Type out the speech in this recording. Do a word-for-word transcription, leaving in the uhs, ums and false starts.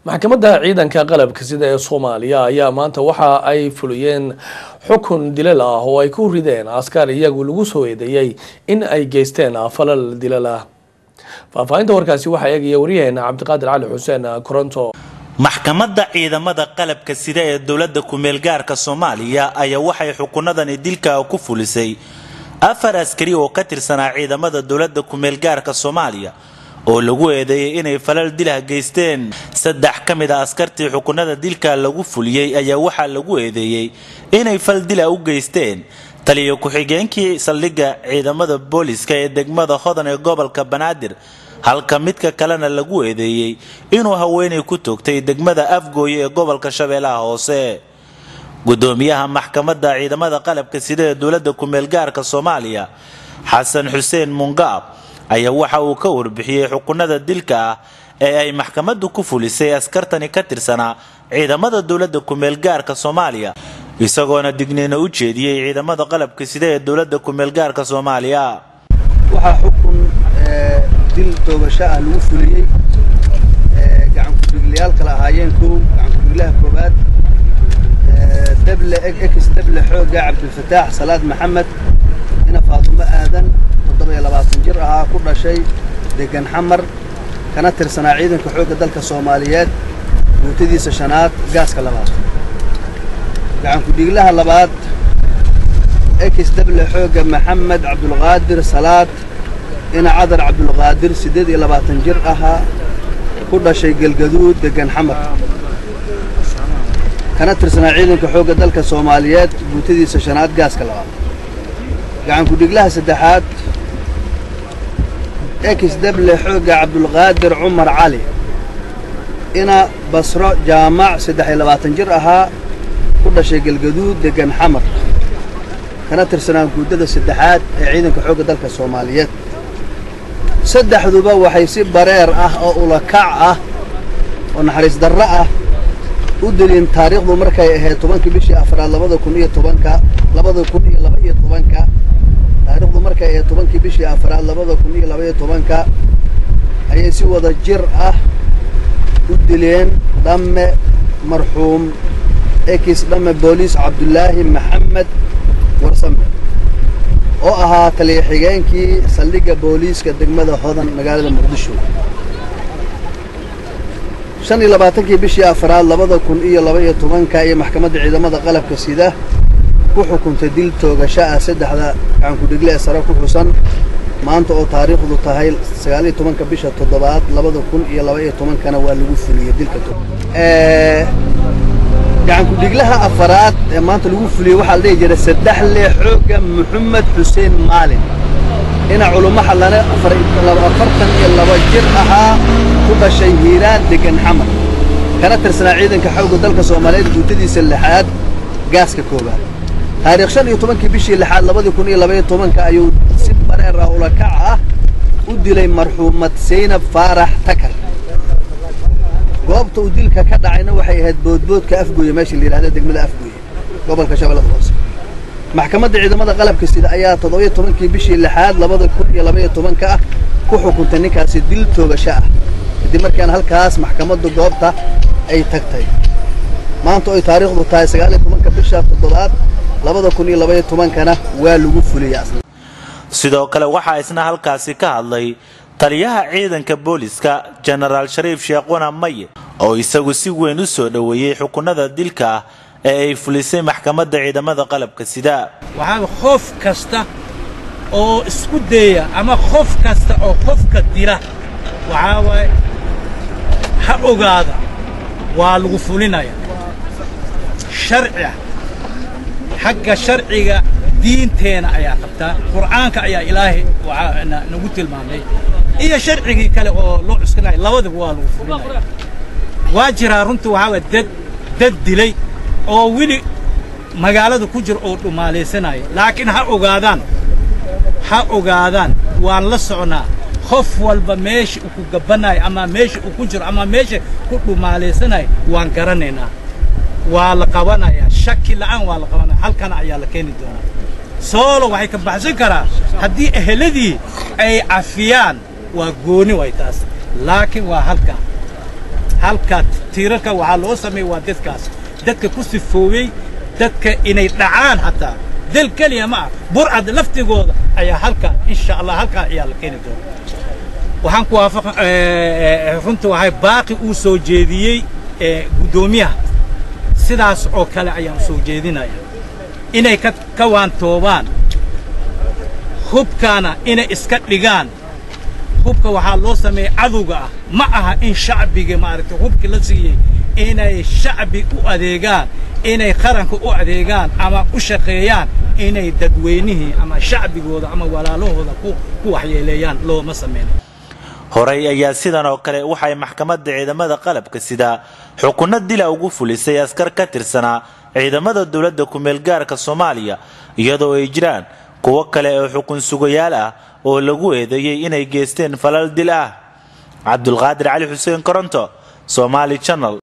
maxkamadda ciidanka qalabka sida ee Soomaaliya ayaa maanta waxa ay fuliyeen xukun dilal ah oo ay ku rideen askar iyagu lagu soo eedeeyay in ay geysteen falal dilal ah. Faafahinta warkaasi waxa ay eegay wariyaheena Cabdiqaadir Cali Xuseen Koronto. maxkamadda ciidamada qalabka sida ee dawladda ku meel gaarka Soomaaliya ayaa waxay xukunadan dilka ku fulisay afar askari oo ka tirsanaa ciidamada dawladda ku meel gaarka Soomaaliya oo lagu eedeeyay inay falal dilah geysteen. saddex ka mid ah askartii xukunada dilka lagu fuliyay ayaa waxa lagu eedeeyay inay fal dila u geysteen taliyo ku xigeenkii saldhigga ciidamada booliska ee degmada Hodan ee gobolka Banaadir, halka midka kalena lagu eedeeyay inuu haweeney ku toogtay degmada Afgooye ee gobolka Shabeellaha Hoose. gudoomiyaha maxkamadda ciidamada qalabka sida ee dawladda ku meel gaarka Soomaaliya Xasan Xuseen Mungaab ayaa waxa uu ka warbixiyay xukunada dilka ah ee ay maxkamaddu ku fulisay askartani ka tirsanaa ciidamada dawladda ku meel gaarka Soomaaliya, isagoona digniino u jeediyay ciidamada qalabka sida ee dawladda ku meel gaarka Soomaaliya. waxa xukun dil toobasho ah lagu fuliyay gacan ku dhigliyaal kala ahaayeen koow gacan ku dhiglaha koobaad dable ex dable xooga Cabdulfataax Salaad Maxamed ina Faatuma Aadan toddoba iyo labaatan jir ah ku dhashay deegaan Xamar kana tirsanaa ciidanka xooga dalka Soomaaliyeed guutadiisa shanaad gaaska labaad. gacan ku dhiglaha labaad ex dable xooga Maxamed Cabdulqaadir Salaad ina Cadar Cabdulqaadir siddeed iyo labaatan jir ah ku dhashay Galgaduud deegaan Xamar kana tirsanaa ciidanka xooga dalka Soomaaliyeed guutadiisa shanaad gaaska labaad. gacan ku dhiglaha saddexaad ex dable xooga Cabdulqaadir Cumar Cali ina Basro Jaamac saddex iyo labaatan jir ah ku dhashay Galgaduud deegaan Xamar kana tirsanaa guutada saddexaad ee ciidanka xooga dalka Soomaaliyeed. saddexduba waxay si bareer ah oo ula kac ah oo naxariis darro ah u dileen taariikhdu markay ahayd tobankii bishii afraad labada kun iyo tobanka labada kun iyo laba iyo tobanka taariikhdu markay ahayd tobankii bishii afraad labada kun iyo laba iyo tobanka ayay si wada jir ah u dileen dhamme marxuum ex dhamme booliis Cabdullaahi Maxamed Warsame oo ahaa taliye xigeenkii saldhigga booliiska degmada Hodan magaalada Muqdisho. shan iyo labaatankii bishii afraad labada kun iyo laba iyo tobanka ay maxkamadda ciidamada qalabka sida ku xukuntay dil toogasho ah saddexda gacan ku dhigle sare ku xusan maanta oo taariikhdu tahay sagaal iyo tobanka bisha toddobaad labada kun iyo laba iyo tobankana waa lagu fuliyay dilka ee gacan ku dhiglaha afraad ee maanta lagu fuliyay waxa la dhigay saddex le xooga Maxamed Xuseen Maalin ina culummo xalana afartan iyo laba jir ahaa ku dhashay Hiiraan deegaan Xamar kana tirsanaa ciidanka xooga dalka Soomaaliyeed guutadiisa lixaad gaaska koobaad. taariikh shan iyo tobankii bishii lixaad labada kun iyo laba iyo tobanka ayuu si bareer ah ula kac ah u dilay marxuumad Zaynab Faarax Takar. goobta uu dilka ka dhacayna waxay ahayd boodboodka Afgooye meeshii la yiraahdo degmada Afgooye gobolka Shabeellaha Hoose. maxkamadda ciidamada qalabka sida ayaa toddoba iyo tobankii bishii lixaad labada kun iyo laba iyo tobanka ku xukuntay ninkaasi dil toogasho ah kadib markaan halkaas maxkamaddu goobta ay tagtay. maanta oo taariikhdu tahay sagaal iyo tobanka bisha toddobaad labada kun iyo laba iyo tobankana waa lagu fuliyay. sidoo kale waxa isna halkaasi ka hadlay taliyaha ciidanka booliska General Shariif Sheekh Wana Maye oo isagu si weyn u soo dhaweeyay xukunada dilka ee ay fulisay maxkamadda ciidamada qalabka sida. waxa qof kasta oo isku daya ama qof kasta oo qofka dila waxa way ha ogaada waa lagu fulinaya sharci xagga sharciga diinteena ayaa qabta quraanka ayaa ilaahay waxa nagu tilmaamay iyo sharcigi kale oo loo cuskanay labadaba waa lagu fulinaya. waajira runtu waxa dad dad dilay oo wili magaalada ku jir oo dhumaaleysanay laakiin ha ogaadaan ha ogaadaan waan la soconaa qof walba meesha uu ku gabanay ama meesha uu ku jiro ama meesha ku dhumaaleysanay waan garanaynaa waa la qabanaya shaki la'aan waa la qabanaya halkan ayaa la keeni doonaa. solo waxay ka baxsan karaa haddii eheladii ay afiyaan waa gooni way taas laakiin waa halka halka tiirarka waxaa loo sameeyay waa dadkaas dadka ku sifoobay dadka inay dhacaan hataa dal kaliya ma burcad laftigooda ayaa halka insha Allah halka ayaa la keeni doona waxaan ku waafaqan runtii waxay baaqi uu soo jeediyay gudoomiyaha sidaas oo kale ayaan soo jeedinaya inay ka ka waantoobaan hubkana inay iska dhigaan hubka waxaa loo sameeyay cadowga ah ma aha in shacbiga maaragtay hubka la siiyay inay shacbi u adeegaan inay qaranka u adeegaan ama u shaqeeyaan inay dadweynihii ama shacbigooda ama walaalahooda ku ku waxyeeleeyaan looma sameeyo horay ayaa sidan oo kale waxay maxkamadda ciidamada qalabka sida xukunno dila ugu fulisay askar ka tirsanaa ciidamada dawladda ku meel gaarka Soomaaliya iyadoo ay jiraan kuwa kale oo xukun sugayaal ah oo lagu eedeeyay inay geysteen falal dil ah Cabdulqaadir Cali Xuseen Koronto Somali Channel